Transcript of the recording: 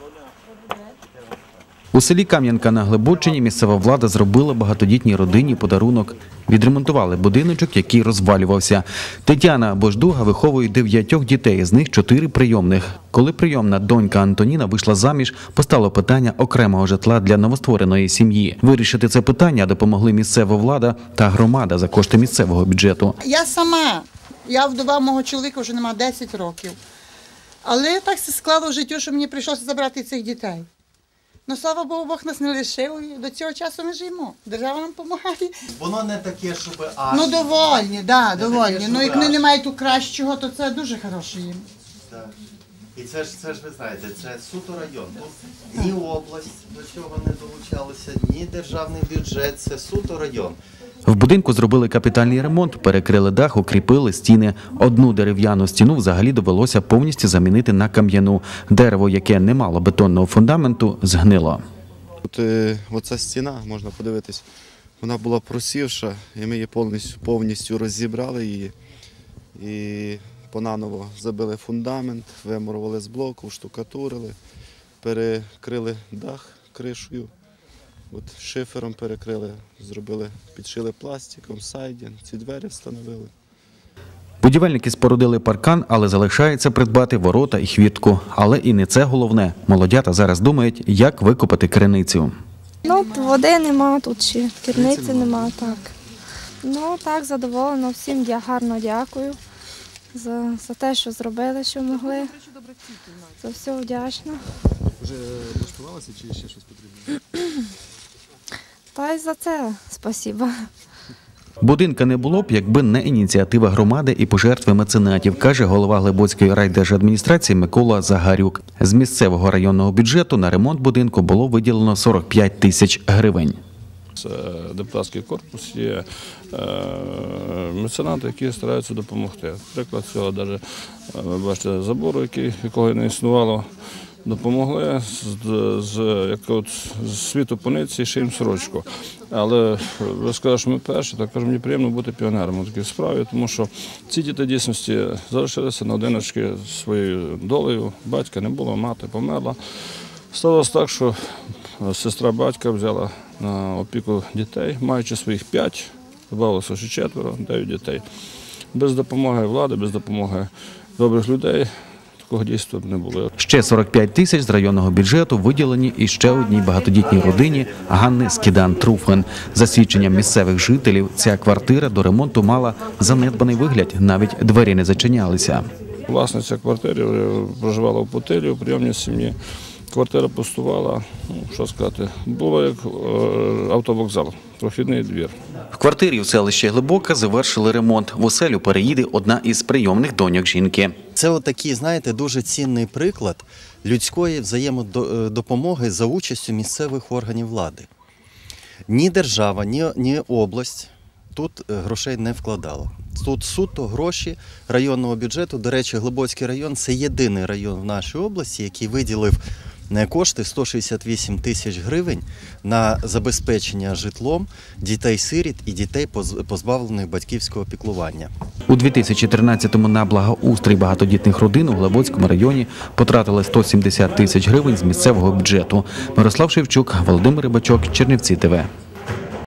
У селі Кам'янка на Глибочині місцева влада зробила багатодітній родині подарунок. Відремонтували будиночок, який розвалювався. Тетяна Бождуга виховує 9 дітей, з них 4 прийомних. Коли прийомна донька Антоніна вийшла заміж, постало питання окремого житла для новоствореної сім'ї. Вирішити це питання допомогли місцева влада та громада за кошти місцевого бюджету. Я сама, я вдова мого чоловіка вже нема 10 років. Але так се склало в життю, що мені прийшлося забрати цих дітей. Ну, слава Богу, Бог нас не лишив, і до цього часу ми живемо. Держава нам допомагає. Воно не таке, щоб аж... Ну, довольні, да, довольні. таке, Ну, що як вони аж. не мають у кращого, то це дуже хороше їм. Так. І це ж ви знаєте, це суто район. Тут ні область до цього не долучалася, ні державний бюджет, це суто район. В будинку зробили капітальний ремонт, перекрили дах, укріпили стіни. Одну дерев'яну стіну взагалі довелося повністю замінити на кам'яну. Дерево, яке не мало бетонного фундаменту, згнило. Оця стіна, можна подивитись, вона була просівша, і ми її повністю розібрали її. І понаново забили фундамент, вимурували з блоку, штукатурили, перекрили дах кришею. От шифером перекрили, зробили, підшили пластиком, сайдінг, ці двері встановили. Будівельники спорудили паркан, але залишається придбати ворота і хвіртку. Але і не це головне. Молодята зараз думають, як викопати криницю. Ну, води нема тут ще, керниці нема, так. Ну, так, задоволена, всім гарно дякую за те, що зробили, що могли. За все вдячна. Вже влаштувалися чи ще щось потрібно? Та й за це спасіба. Будинка не було б, якби не ініціатива громади і пожертви меценатів, каже голова Глибоцької райдержадміністрації Микола Загарюк. З місцевого районного бюджету на ремонт будинку було виділено 45 тисяч гривень. Це депутатський корпус, є меценати, які стараються допомогти. Приклад цього, навіть, ви бачите, забору, якого не існувало, допомогли з світу пониці шиємо сорочку. Але ви сказали, що ми перші, так кажу, мені приємно бути піонером у такій справі, тому що ці діти дійсності залишилися наодиночки своєю долею. Батька не було, мати померла. Сталося так, що сестра батька взяла на опіку дітей, маючи своїх 5, додалося ще 4, 9 дітей. Без допомоги влади, без допомоги добрих людей такого дійства не було. Ще 45 тисяч з районного бюджету виділені і ще одній багатодітній родині Ганни Скідан-Труфлен. За свідченням місцевих жителів, ця квартира до ремонту мала занедбаний вигляд, навіть двері не зачинялися. Власниця квартири проживала в Путилі, у прийомній сім'ї. Квартира пустувала, що сказати, було як автовокзал, прохідний двір. В квартирі в селищі Глибока завершили ремонт. В оселю переїде одна із прийомних доньок жінки. Це отакий, знаєте, дуже цінний приклад людської взаємодопомоги за участю місцевих органів влади. Ні держава, ні область тут грошей не вкладала. Тут суто гроші районного бюджету. До речі, Глибоцький район – це єдиний район в нашій області, який виділив кошти 168 тисяч гривень на забезпечення житлом дітей-сиріт і дітей, позбавлених батьківського піклування. У 2013-му на благоустрій багатодітних родин у Глибоцькому районі потратили 170 тисяч гривень з місцевого бюджету. Мирослав Шевчук, Володимир Рибачок, Чернівці ТВ.